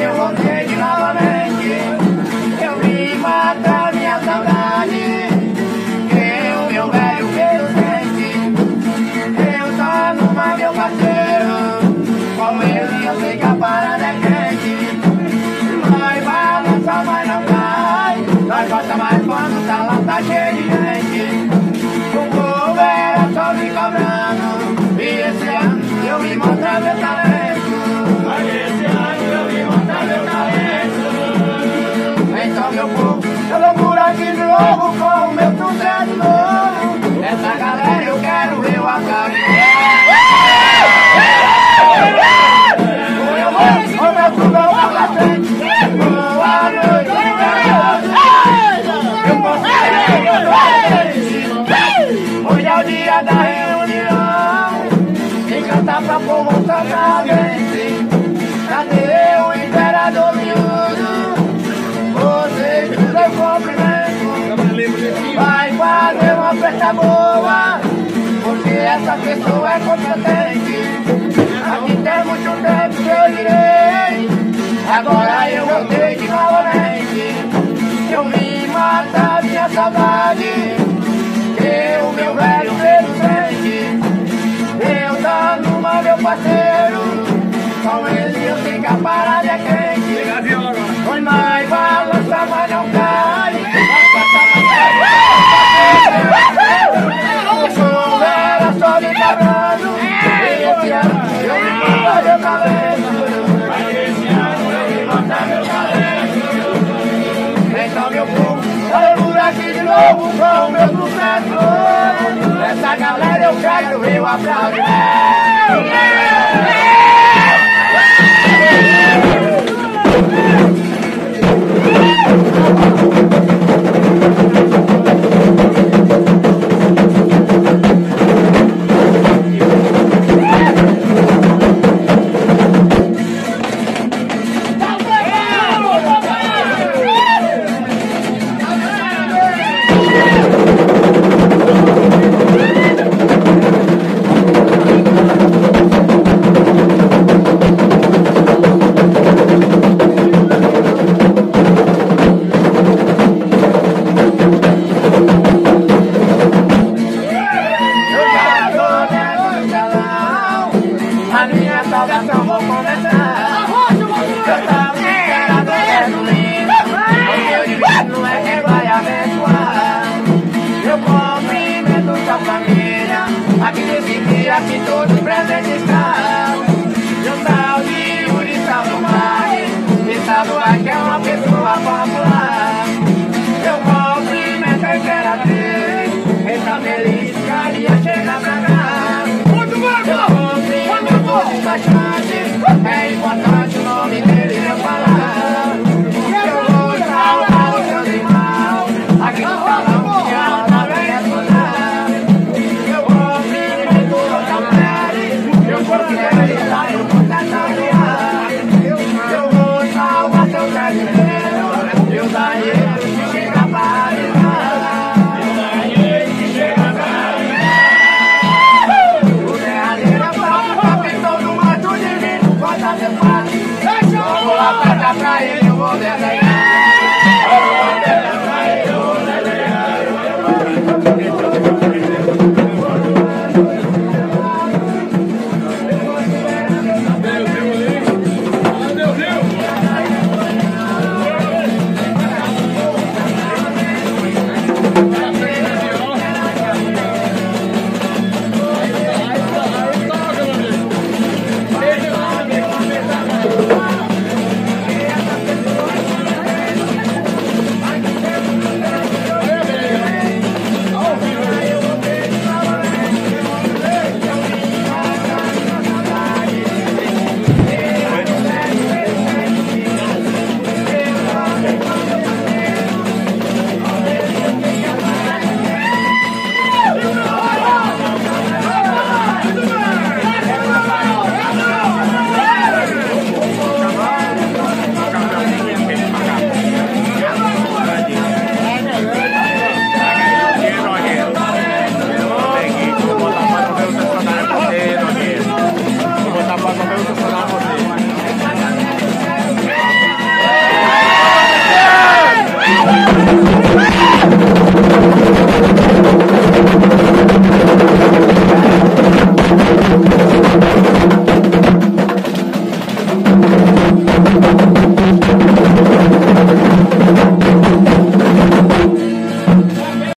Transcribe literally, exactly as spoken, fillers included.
eu voltei de novamente. Eu vim matar minha saudade, que o meu velho Pedro sente. Eu tô numa, meu parceiro, com ele eu sei que a parada é quente. Nós balança, mas não cai, nós gosta mais quando tá lá, tá cheio de gente. O povo era só me cobrando, e esse ano eu vim mostrar meu talento. Mas esse ano eu vim mostrar meu talento. Então meu povo, eu vou por aqui de novo com o meu sucesso novo. Essa galera eu quero ver o aplauso. Eu vou, o meu fogão vai pra frente. Boa noite, eu posso ir. Hoje é o dia da reunião, quem canta pra povo cantar bem. Cadê o imperador miúdo? Você que seu cumprimento vai fazer uma festa boa, porque essa pessoa é competente. Aqui tem muito tempo que eu direi, agora eu voltei de novamente. Eu vim matar minha saudade, que o meu velho Pedro sente. Eu dando uma, meu parceiro, com ele eu sei que a parada é quente. Pois nós balança, mas não cai. O som era só me cobrando, e esse ano eu vim mostrar meu talento. Mas esse ano eu vim mostrar meu talento. Então meu povo, eu por aqui de novo com o meu sucesso. Essa galera eu quero ver o aplauso. A minha salvação vou começar. Eu tava esperando o gasolina, o meu divino é quem vai abençoar. Eu cumprimento sua família, aqui nesse dia que todos presentes estão. Eu salve o de Saldo Mar, e Saldo aqui é